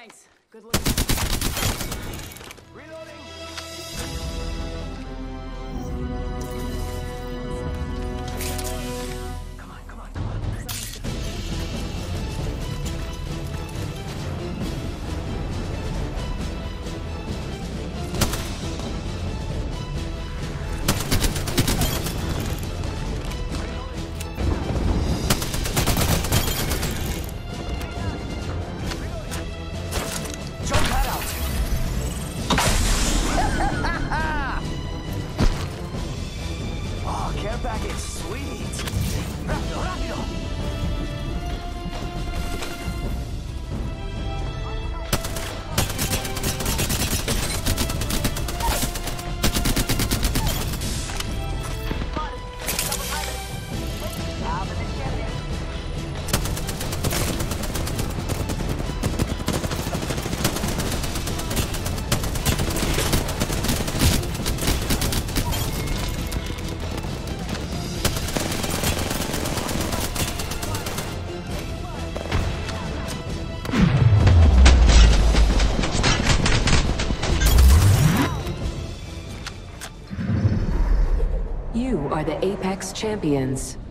Thanks. Good luck. Reloading. Come on, come on, come on. Care package, sweet! Rápido, rápido! You are the Apex Champions.